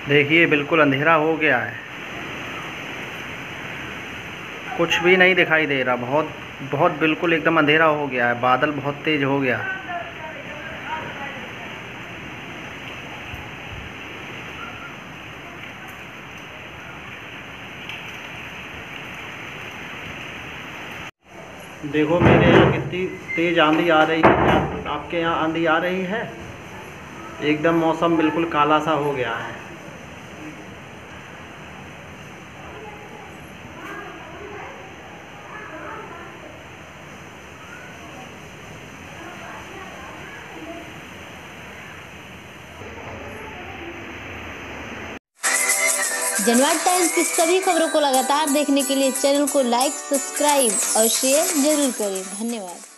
देखिए बिल्कुल अंधेरा हो गया है, कुछ भी नहीं दिखाई दे रहा। बहुत बहुत बिल्कुल एकदम अंधेरा हो गया है, बादल बहुत तेज हो गया। देखो मेरे यहाँ कितनी तेज आंधी आ रही है। क्या आपके यहाँ आंधी आ रही है? एकदम मौसम बिल्कुल काला सा हो गया है। जनवाद टाइम्स की सभी खबरों को लगातार देखने के लिए चैनल को लाइक, सब्सक्राइब और शेयर जरूर करें। धन्यवाद।